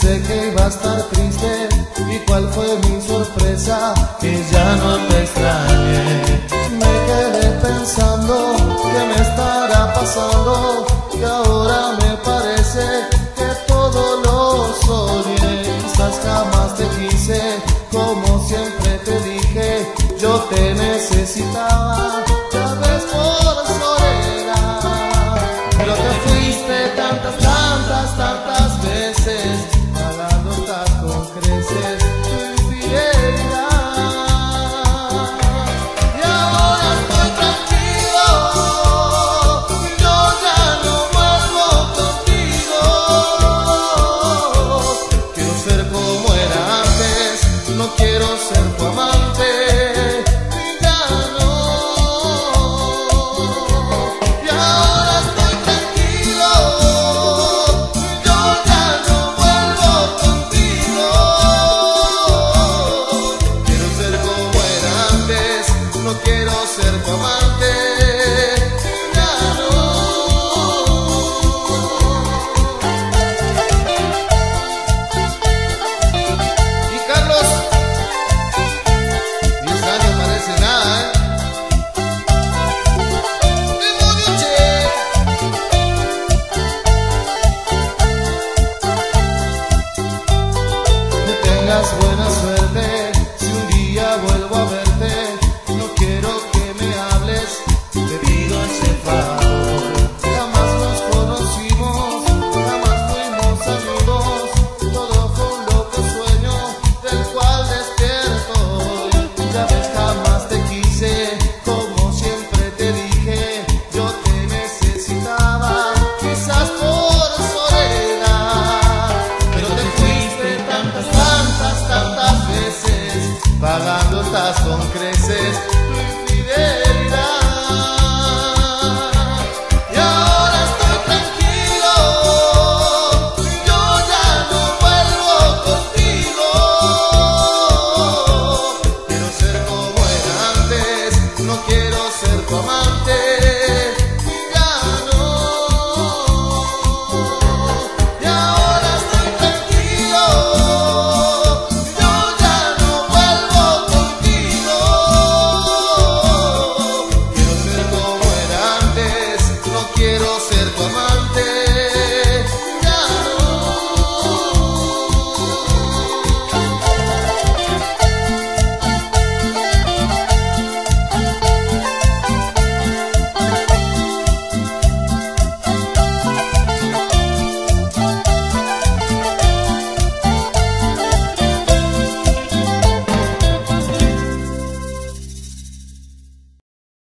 pensé que iba a estar triste, y cuál fue mi sorpresa, que ya no te extrañé. Me quedé pensando qué me estará pasando, y ahora me parece que todo lo soñé. Quizás jamás te quise, como siempre te dije, yo te necesitaba, tal vez por soledad. Pero te fuiste tantas, tantas, tantas veces, pagando estás con creces tu infidelidad. Y ahora estoy tranquilo, yo ya no vuelvo contigo. Quiero ser como era antes, no quiero ser tu amante. No quiero ser tu amante, ya no. Y Carlos, 10 años parece nada, ¿eh? Que tengas buena suerte, si un día vuelvo a verte. No quiero que me hables, te pido ese favor. Jamás nos conocimos, jamás fuimos amigos. Todo fue un loco sueño del cual despierto hoy. Ya ves, jamás te quise, como siempre te dije, yo te necesitaba, quizás por soledad. Pero te fuiste tantas, tantas, tantas veces, pagando estás con creces tu infidelidad. Y ahora estoy tranquilo, yo ya no vuelvo contigo. Quiero ser como era antes, no quiero ser tu amante.